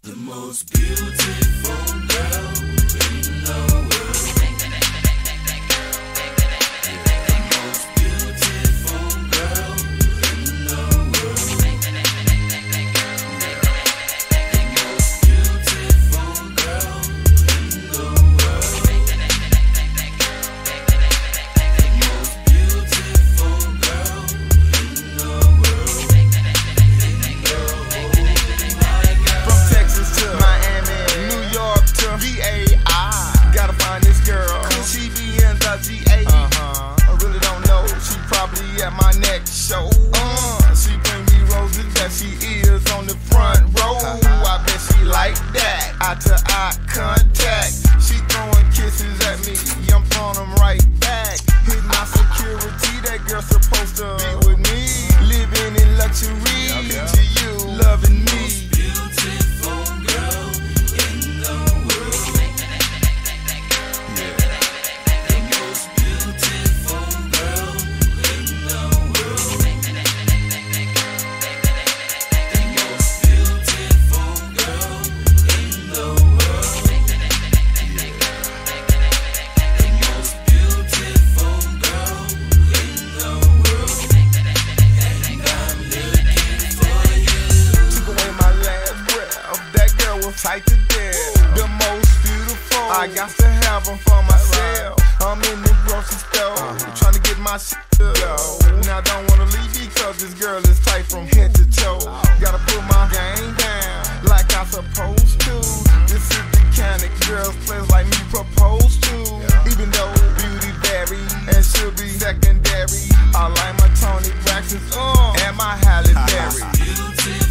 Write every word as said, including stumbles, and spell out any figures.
The most beautiful girl in the world. The most beautiful girl in the world. The most beautiful girl in the world. The most beautiful girl in the world. From Texas to Miami, New York to V A, I gotta find this girl. Could she be in the G A? Uh-huh. I really don't know. She probably at my next show. Uh, she bring me roses that she is on the front row. I bet she like that. Eye to eye contact. She throwing kisses at me. I'm throwing them right back. Hit my security. That girl supposed to be with me. Living in luxury. To you, loving me. Beautiful girl in the world. The most beautiful girl in the world. The most beautiful girl in the world. The most beautiful girl in the world. And I'm looking for you. Took away my last breath. That girl was tight to death. The most beautiful. I got to have them for myself. I'm in the grocery store, trying to get my shit to go. Now I don't wanna leave because this girl is tight from head to toe. Gotta put my game down like I'm supposed to. This is the kind of girls place like me propose to. Even though beauty vary and should be secondary, I like my Tony Braxton's uh, and my Halle Berry. Beautiful